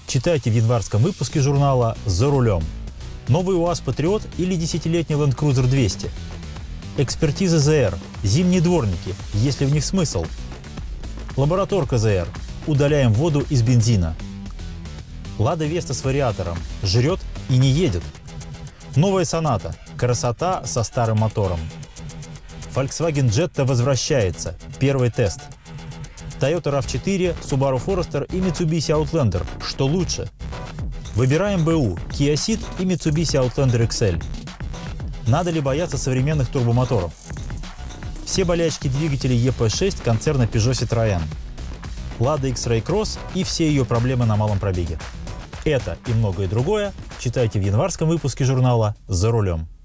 Читайте в январском выпуске журнала «За рулем». Новый УАЗ Патриот или 10-летний Land Cruiser 200. Экспертиза ЗР. Зимние дворники. Есть ли в них смысл? Лабораторка ЗР. Удаляем воду из бензина. Лада Веста с вариатором. Жрет и не едет. Новая Соната. Красота со старым мотором. Volkswagen Jetta возвращается. Первый тест. Toyota RAV4, Subaru Forester и Mitsubishi Outlander. Что лучше? Выбираем БУ, Kia Ceed и Mitsubishi Outlander XL. Надо ли бояться современных турбомоторов? Все болячки двигателей EP6 концерна Peugeot Citroën. Lada X-Ray Cross и все ее проблемы на малом пробеге. Это и многое другое читайте в январском выпуске журнала «За рулем».